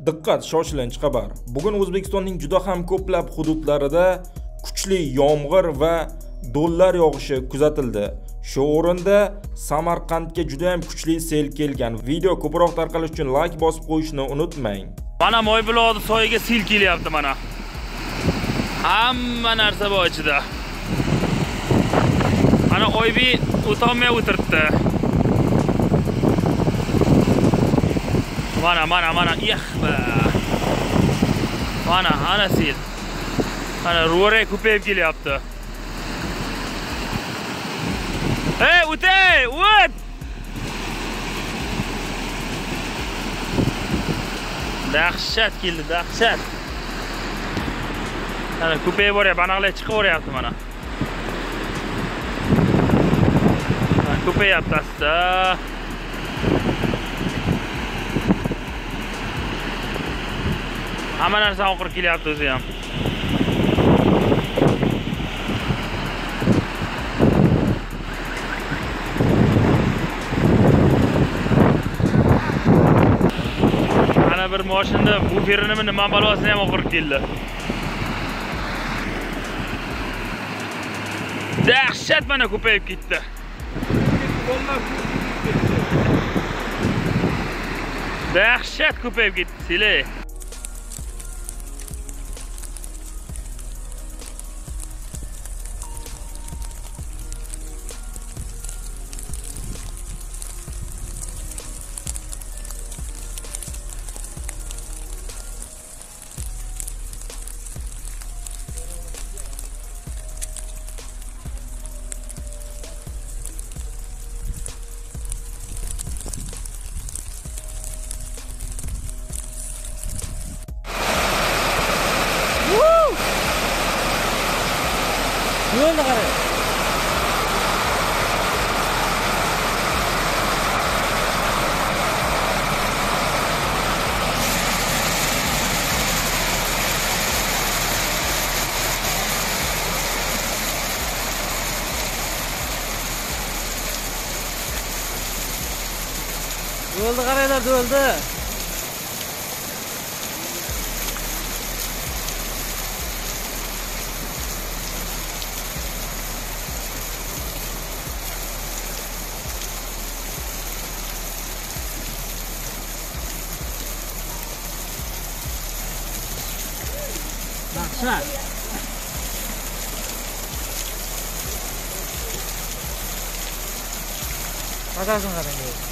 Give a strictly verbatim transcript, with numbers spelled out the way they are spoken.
Diqqat, shoshilinch xabar. Bugun O'zbekistonning juda ham ko'plab hududlarida kuchli yomg'ir va do'llar yog'ishi kuzatildi. Shu o'rinda Samarqandga juda ham kuchli sel kelgan. Video ko'proq tarqalish uchun like bosib qo'yishni unutmang. Mana Moybuloqda soyiga sel kelyapti mana. Hamma narsa bor ichida. Mana Oybi o'tolmay o'tiribdi. Mana mana mana yaxba. Mana ana sel. Mana ro'ray ko'payib kelyapti. Hey, o'tay, o't! Dahshat keldi, dahshat. Mana ko'payib boryapti, aniqlay chiqib boryapti mana. Mana ko'payapti asta. Hamma narsa oqirib kelyapti o'zi ham. Ana bir mashinada bu ferini nima balosini ham oqirib keldi. Dahshat mana ko'payib ketdi. Dahshat ko'payib ketdi, sile. Yo'lda qarang. Yo'lda qaranglar, yo'lda. Dahshat. Qarasın qarang.